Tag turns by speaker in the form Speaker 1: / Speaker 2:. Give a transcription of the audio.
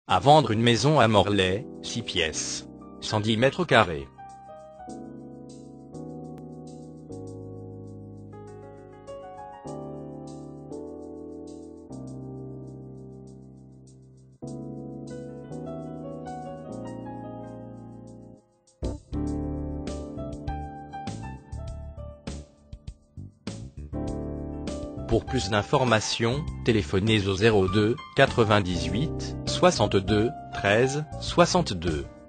Speaker 1: À vendre une maison à Morlaix, 6 pièces. 110 mètres carrés. Pour plus d'informations, téléphonez au 02 98 62 13 62.